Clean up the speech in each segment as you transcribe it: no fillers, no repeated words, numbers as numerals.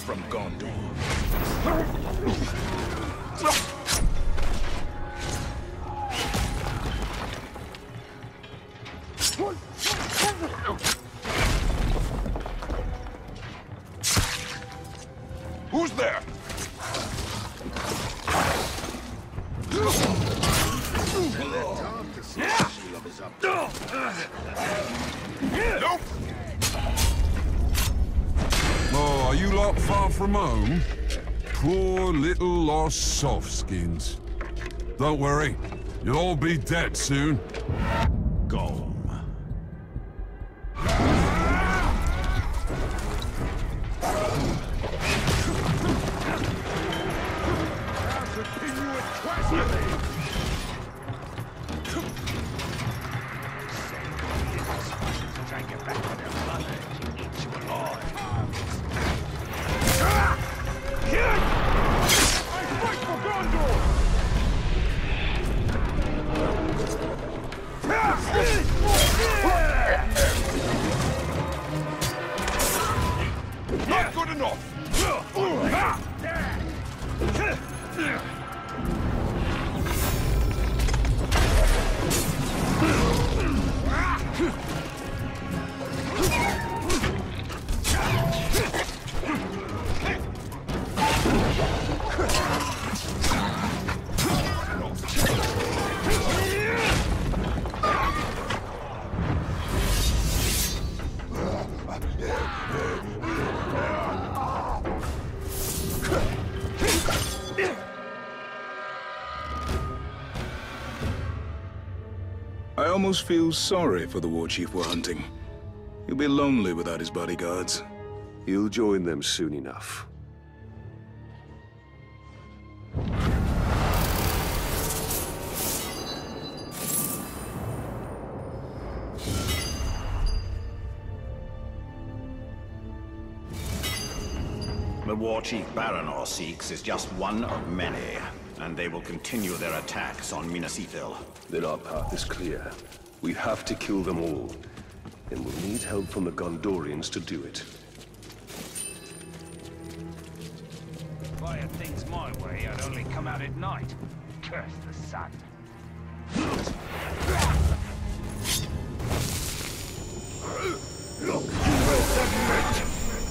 from Gondor. Who's there? Nope. Oh, are you lot far from home? Poor little lost softskins. Don't worry, you'll all be dead soon. Go. Not good enough! I almost feel sorry for the war chief we're hunting. He'll be lonely without his bodyguards. He'll join them soon enough. The war chief Baranor seeks is just one of many, and they will continue their attacks on Minas Ithil. Then our path is clear. We have to kill them all, and we'll need help from the Gondorians to do it. If I had things my way, I'd only come out at night. Curse the sun. Look, you will submit!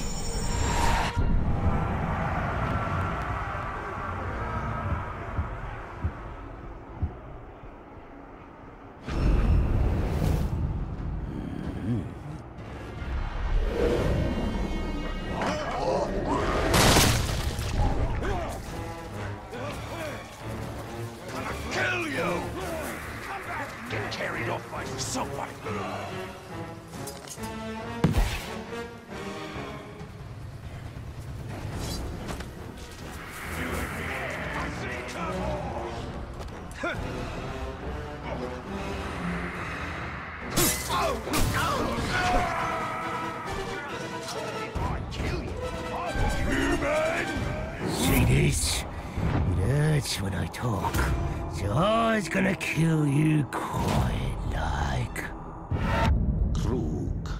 Get carried off by somebody. See this? It hurts when I talk, so I was gonna kill you quiet like. Krug.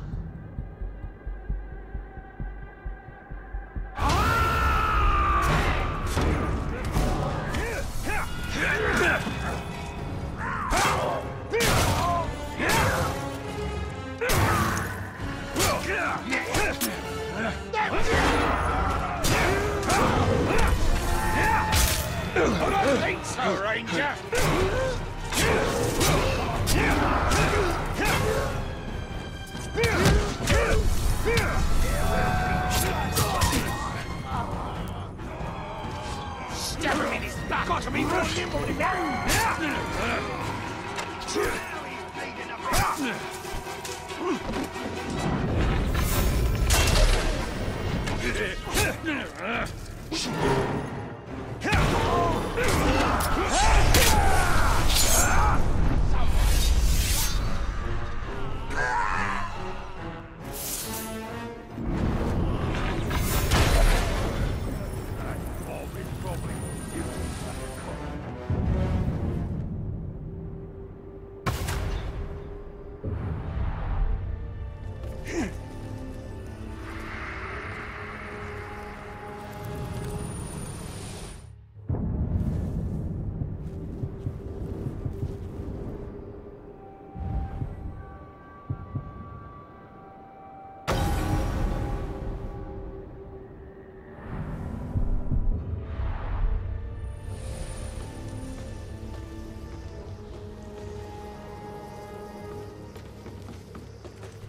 I don't think so, Ranger! Stab him in his back! Got to be more nimble than that!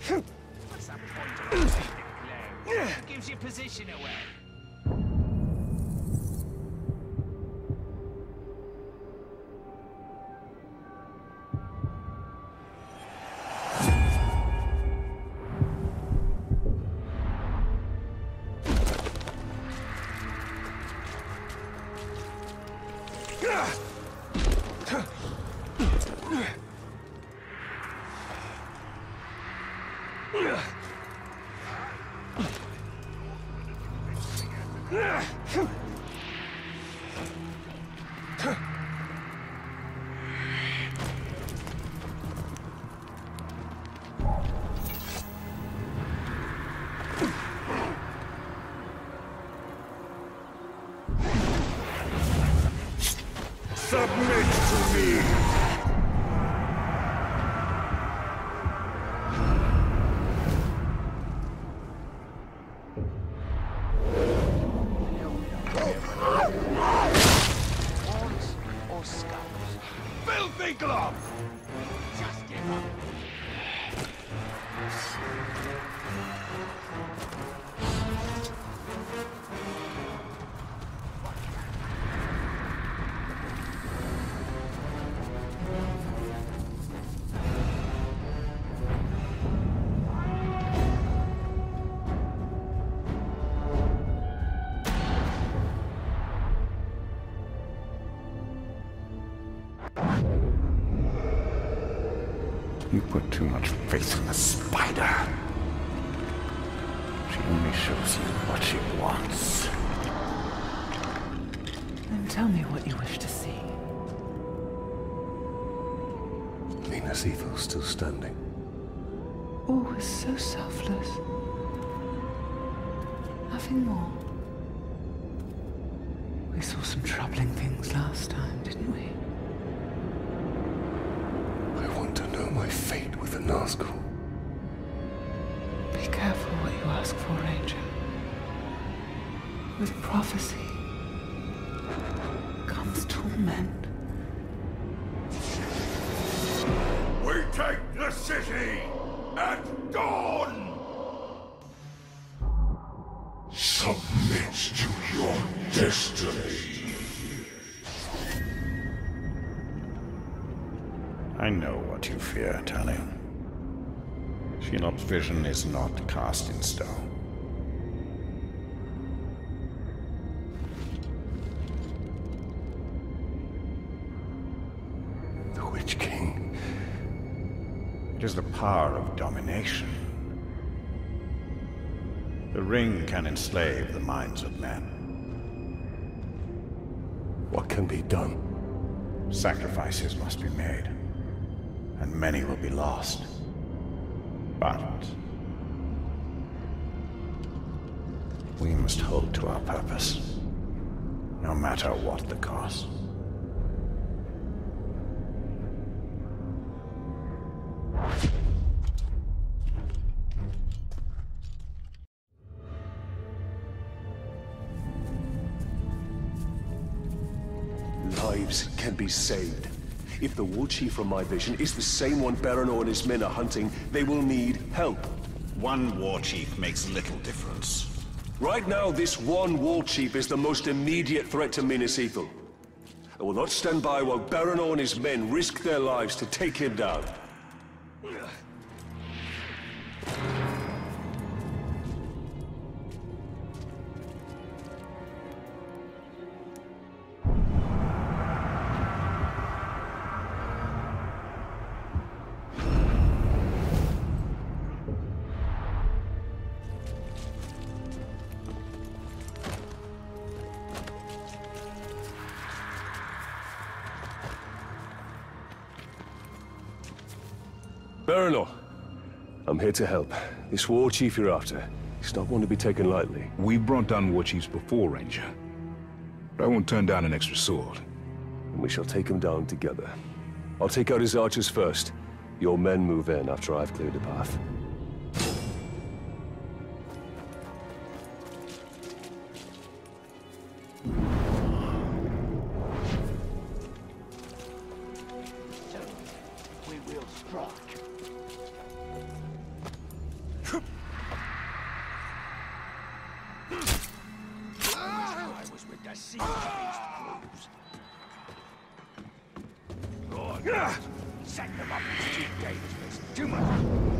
What's that point of glare? It gives your position away. Submit to me! Horns or skulls? Filthy glove! Just give up. You put too much faith in the spider. She only shows you what she wants. Then tell me what you wish to see. Minas Ethel still standing. Always so selfless. Nothing more. We saw some troubling things last time, didn't we? I want to know my fate with the Nazgul. Be careful what you ask for, Ranger. With prophecy comes torment. We take the city at dawn! Submit to your destiny. I know what you fear, Talion. Shelob's vision is not cast in stone. The Witch King. It is the power of domination. The ring can enslave the minds of men. What can be done? Sacrifices must be made, and many will be lost. But we must hold to our purpose, no matter what the cost. Lives can be saved. If the war chief from my vision is the same one Baranor and his men are hunting, they will need help. One war chief makes little difference. Right now, this one war chief is the most immediate threat to Minas Ethel. I will not stand by while Baranor and his men risk their lives to take him down. Baranor, I'm here to help. This war chief you're after, he's not one to be taken lightly. We've brought down war chiefs before, Ranger. But I won't turn down an extra sword. And we shall take him down together. I'll take out his archers first. Your men move in after I've cleared the path. We will strike. my God. Set them up is too dangerous. Too much.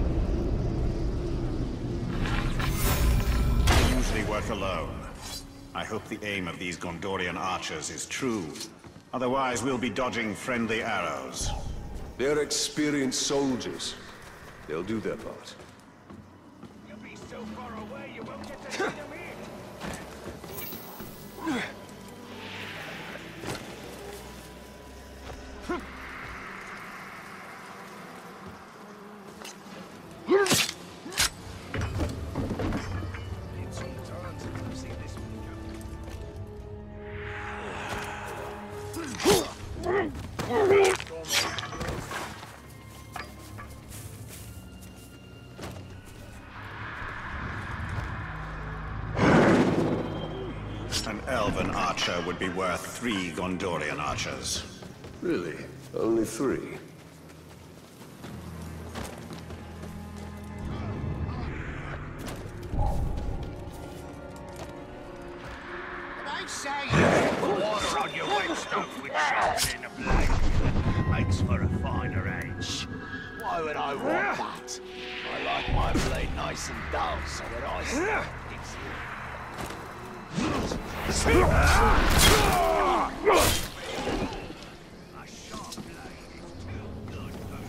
They usually work alone. I hope the aim of these Gondorian archers is true. Otherwise, we'll be dodging friendly arrows. They're experienced soldiers. They'll do their part. You'll be so far away you won't get to see them here. An elven archer would be worth 3 Gondorian archers. Really? Only 3? They say put water on your whetstone with sharpening in the blade. Makes for a finer edge. Why would I want that? I like my blade nice and dull so that I stab easier. A sharp blade is too good for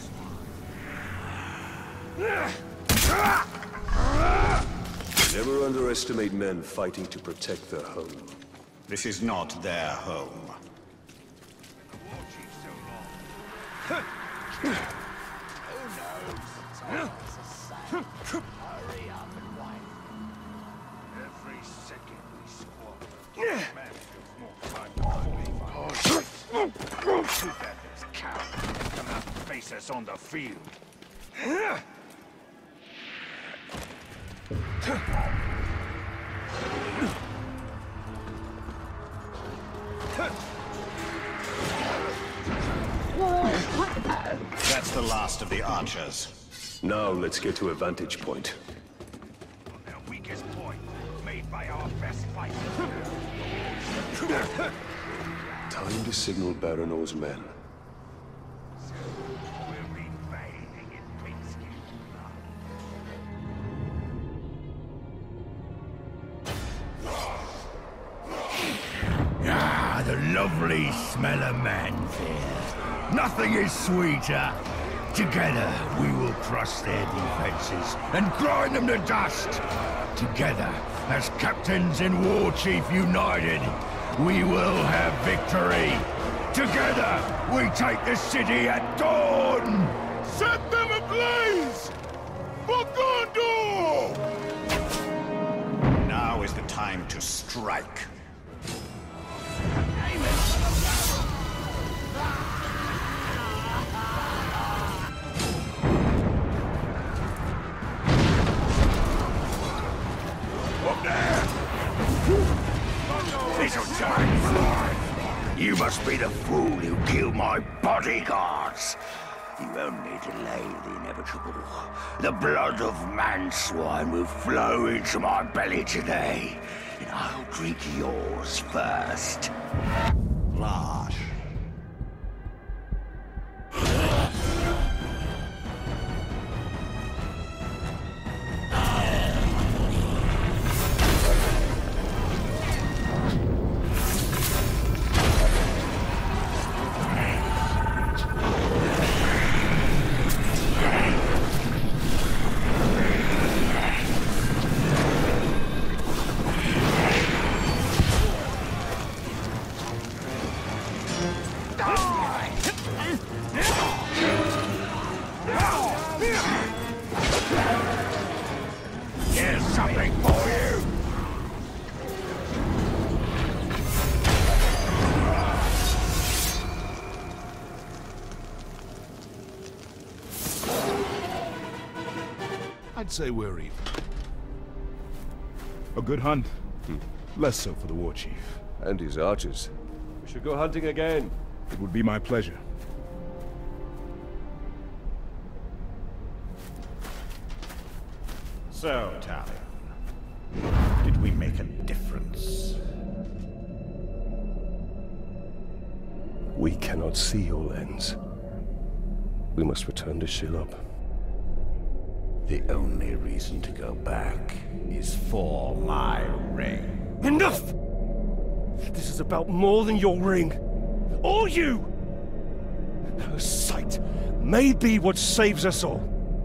me. Never underestimate men fighting to protect their home. This is not their home. The war chief's so long. Who knows? It's always the same. Hurry up and wait. Every second we squat, man feels more time to fight. Too bad there's cowards come out and face us on the field. That's the last of the archers. Now let's get to a vantage point. On their weakest point, made by our best fighters. Time to signal Baranor's men. We'll be bathing in pigskin blood. Ah, the lovely smell of manfare. Nothing is sweeter. Together, we will crush their defenses and grind them to dust. Together, as captains and war chief united, we will have victory. Together, we take the city at dawn. Set them ablaze! For Gondor! Now is the time to strike. Little time fly. You must be the fool who killed my bodyguards. You only delay the inevitable. The blood of man-swine will flow into my belly today, and I'll drink yours first. Large. Here's something for you. I'd say we're even. A good hunt. Less so for the war chief. And his archers. We should go hunting again. It would be my pleasure. So, Talion, did we make a difference? We cannot see all ends. We must return to Shelob. The only reason to go back is for my ring. Enough! This is about more than your ring. Or you! Her sight may be what saves us all.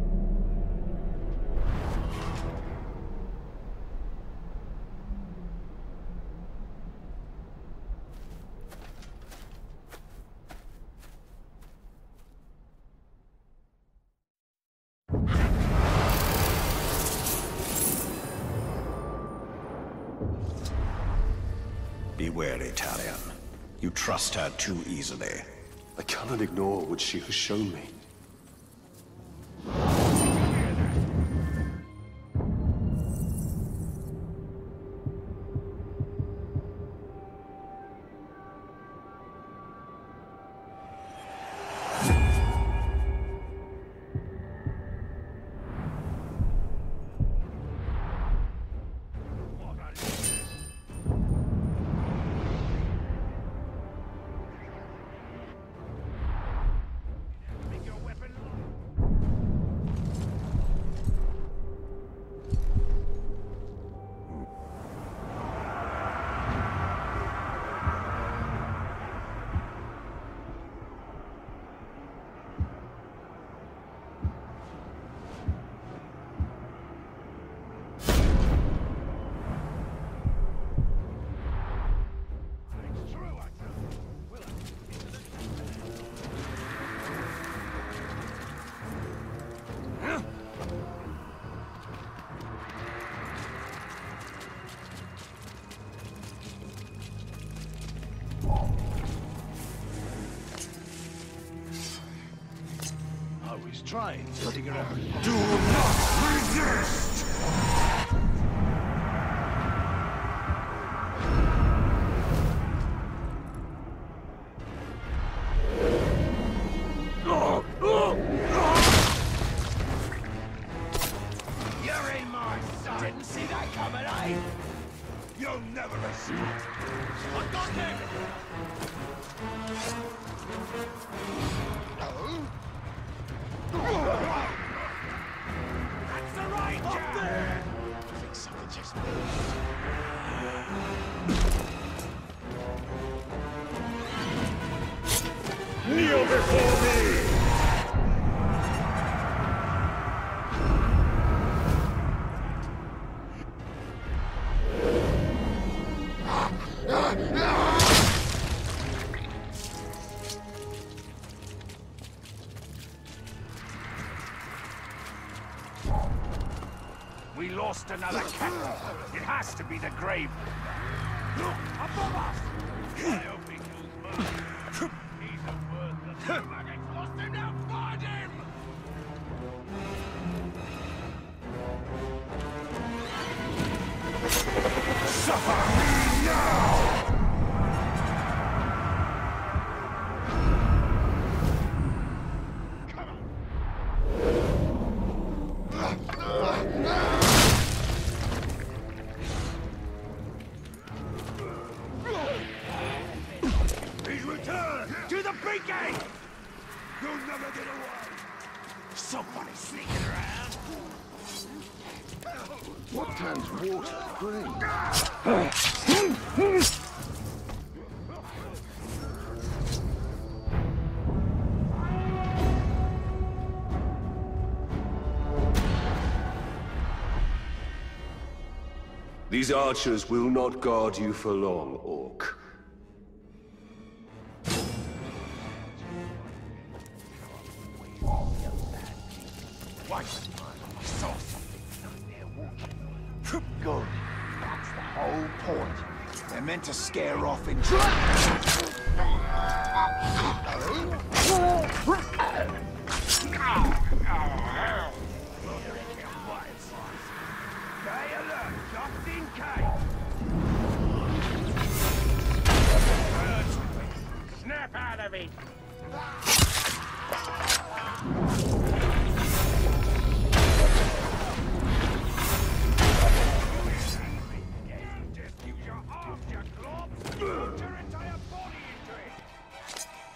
Beware, Italian. You trust her too easily. I cannot ignore what she has shown me. Trying to figure out. Do not resist! You're in my sight. Didn't see that coming, eh? You'll never escape! I got him! That's the Ranger! Up there! I think something just moved. Kneel before me! We lost another captain. It has to be the grave. Look, above us! I hope he kills Merlin. He's a worthless maggot. Lost him now, find him! Suffer me now! He's returned! To the big gate! You'll never get away! Somebody's sneaking around! What turns water green? These archers will not guard you for long, Orc. Wait, I saw something out there walking. Good. That's the whole point. They're meant to scare off intruders. Stay alert, just in case. Snap out of it. Just use your arms, you globs. Put your entire body into it.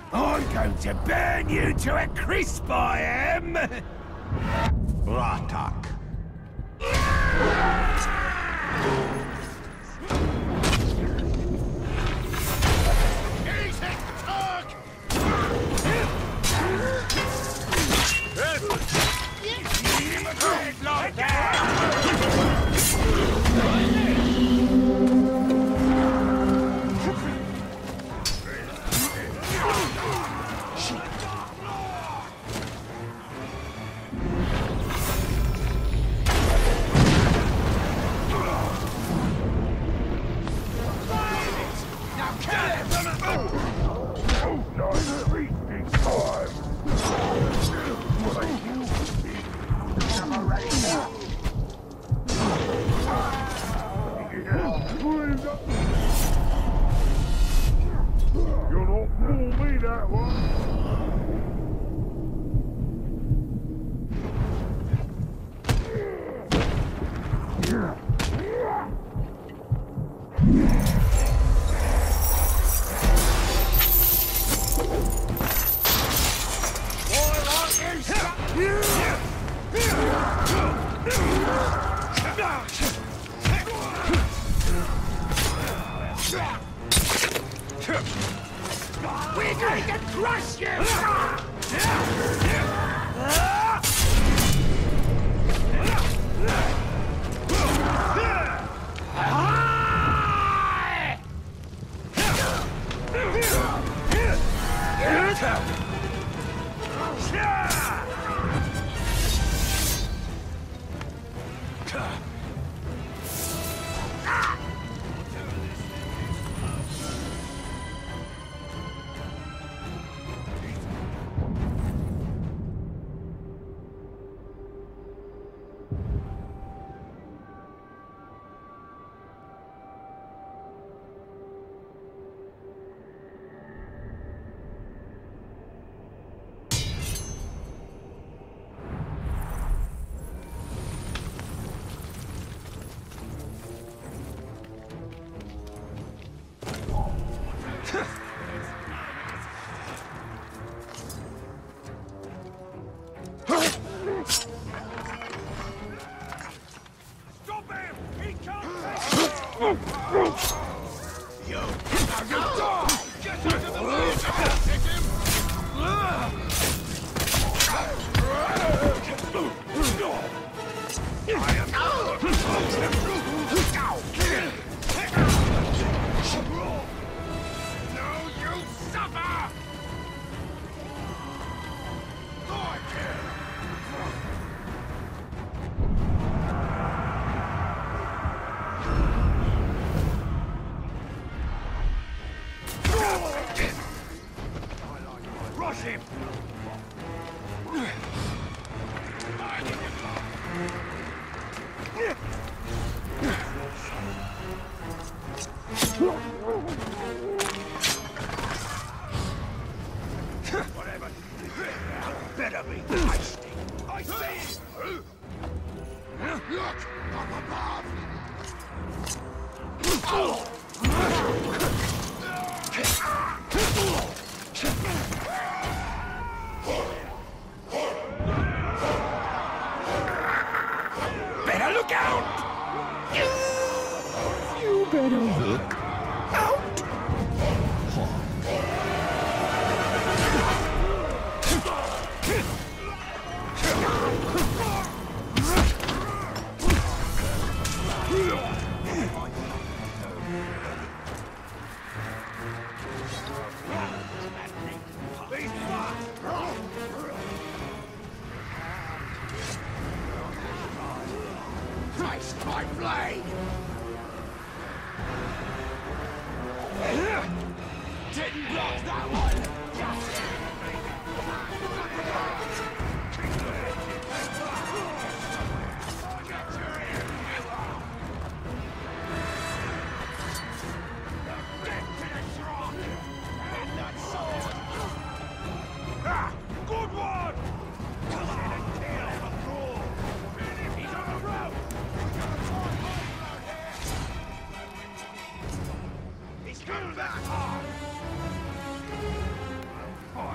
I'm going to burn you to a crisp, I am! Ratak. We're going to crush you!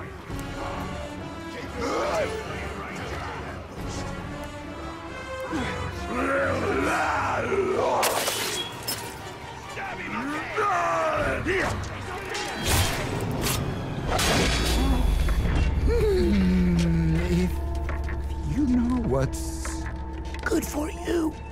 If you know what's good for you.